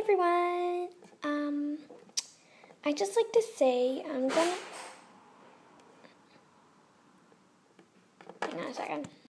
everyone. I just like to say hang on a second.